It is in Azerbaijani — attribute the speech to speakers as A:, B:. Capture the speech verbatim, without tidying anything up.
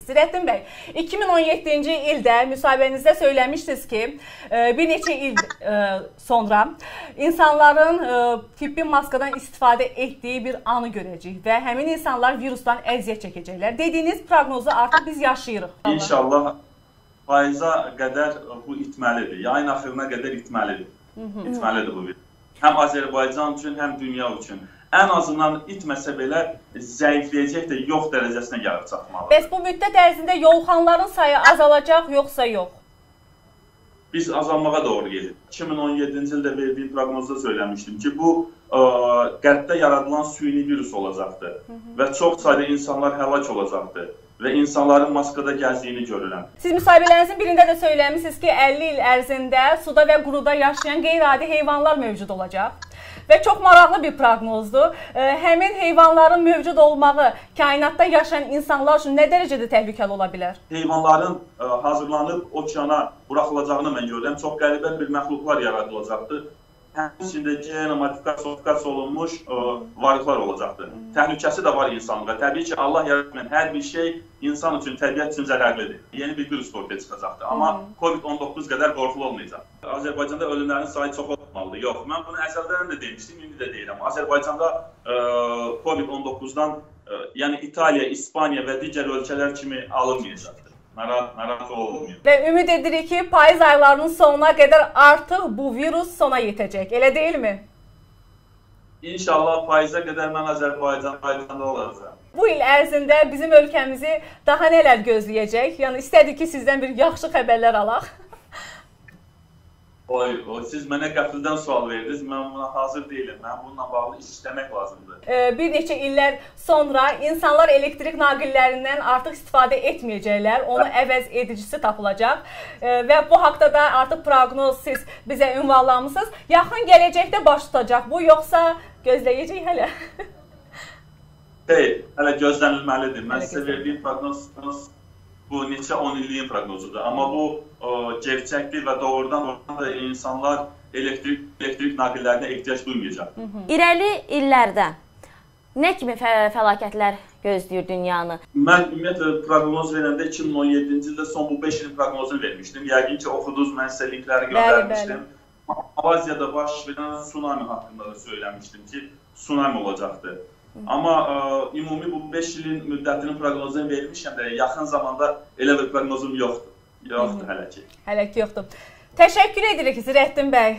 A: Zirəddin bəy, iki min on yeddinci ildə müsahibənizdə söyləmişdiniz ki, bir neçə il sonra insanların tibbi maskadan istifadə etdiyi bir anı görəcəyik və həmin insanlar virusdan əziyyət çəkəcəklər. Dediyiniz proqnozu artıq biz yaşayırıq.
B: İnşallah faiza qədər bu itməlidir. Yayın axırına qədər itməlidir. İtməlidir bu virus. Həm Azərbaycan üçün, həm dünya üçün. Ən azından itməsə belə zəifləyəcək də yox dərəcəsinə gəlib çatmalıdır.
A: Bəs bu müddət ərzində yoluxanların sayı azalacaq, yoxsa yox?
B: Biz azalmağa doğru gedirik. iki min on yeddinci ildə verdiyim proqnozda söyləmişdim ki, bu qərbdə yaradılan süni virus olacaqdır və çox sayda insanlar həlak olacaqdır və insanların maskada gəzdiyini görürəm.
A: Siz müsahibələrinizin birində də söyləmişsiniz ki, əlli il ərzində suda və quruda yaşayan qeyri-adi heyvanlar mövcud olacaq. Və çox maraqlı bir proqnozdur. Həmin heyvanların mövcud olmağı kainatda yaşayan insanlar üçün nə dərəcədə təhlükəli ola bilər?
B: Heyvanların hazırlanıb okeana buraxılacağını mən görürəm. Çox qəribə bir məxluqlar yaradılacaqdır. Həmin içində genə modifikasiya olunmuş varlıqlar olacaqdır. Təhlükəsi də var insanlığa. Təbii ki, Allah yaratmayan hər bir şey insan üçün, təbiət üçün zərərlidir. Yeni bir virus ortaya çıxacaqdır. Amma Covid on doqquz qədər qorxulu olmayacaq. Azərbaycanda ölümlərin sayı çox olmalıdır. Yox, mən bunu əzəldən də demişdim, indi də deyirəm. Azərbaycanda Covid on doqquzdan yəni İtaliya, İspaniya və digər ölkələr kimi alınmayacaqdır. Narahat olmuyor.
A: Və ümid edirik ki, payız aylarının sonuna qədər artıq bu virus sona yetəcək. Elə deyilmi?
B: İnşallah payıza qədər mən Azərbaycanda olacağam.
A: Bu il ərzində bizim ölkəmizi daha nələr gözləyəcək? Yəni istədik ki, sizdən bir yaxşı xəbərlər alaq.
B: Oy, oy, siz mənə qəfildən sual verdiniz, mən buna hazır deyiləm. Mən bununla bağlı iş işləmək lazımdır.
A: Ee, bir neçə illər sonra insanlar elektrik naqillərindən artıq istifadə etməyəcəklər, onun əvəz edicisi tapılacaq. Ee, və bu haqda da artıq proqnoz siz bizə ünvanlamışsınız. Yaxın gələcəkdə baş tutacaq bu, yoxsa gözləyəcək hələ?
B: Deyil, hələ gözlənilməlidir. Mən sizə verdiyim proqnoz bu neçə on illiyin proqnozudur. Amma bu gerçəkdir və doğrudan da insanlar elektrik, elektrik naqillərinə ehtiyac duymayacaq.
C: İrəli illərdə nə kimi fə fəlakətlər gözləyir dünyanı?
B: Mən ümumiyyətlə proqnoz verəndə iki min on yeddinci ildə son bu beş ilin proqnozunu vermişdim. Yəqin ki, oxudunuz, mən sizə linkləri göndərmişdim. Malaziyada baş verən tsunami haqqında da söyləmişdim ki, tsunami olacaqdır. Amma ə, ümumi bu beş ilin müddətinin proqnozunu vermişəm də yaxın zamanda elə bir proqnozum yoxdur. Yoxdur hələ ki.
A: Hələ ki yoxdur. Təşəkkür edirik Zirəddin bəy.